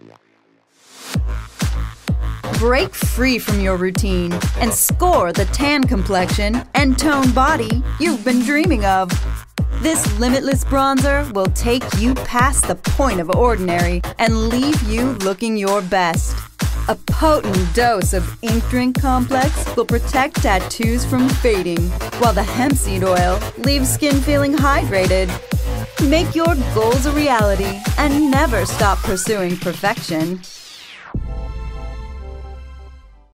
Break free from your routine and score the tan complexion and toned body you've been dreaming of. This Limitless Bronzer will take you past the point of ordinary and leave you looking your best. A potent dose of ink drink complex will protect tattoos from fading, while the Hemp Seed Oil leaves skin feeling hydrated. Make your goals a reality and never stop pursuing perfection.